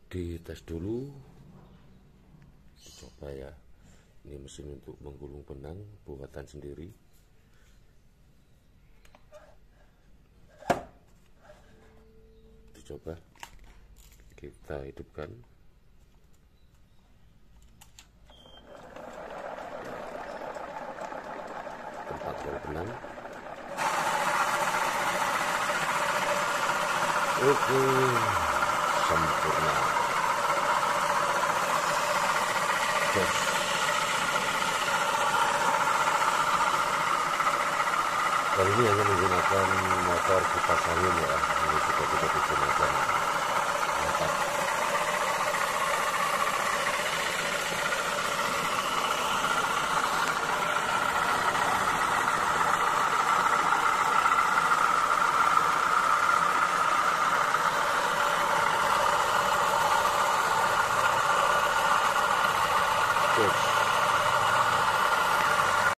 Dites dulu, coba ya. Ini mesin untuk menggulung benang buatan sendiri. Dicoba, kita hidupkan. Tempat bol benang. Oke, sempurna. Gas. Kali ini hanya menggunakan motor kipas angin ya. Ini juga tidak digunakan motor. Good.